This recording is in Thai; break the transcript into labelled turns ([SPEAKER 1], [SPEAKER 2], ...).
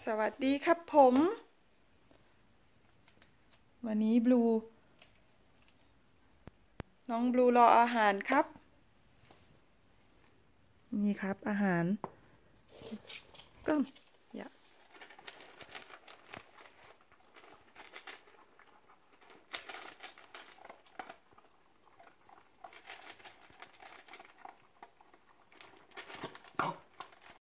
[SPEAKER 1] สวัสดีครับผม วันนี้น้องบลูรออาหารครับ นี่ครับอาหารก็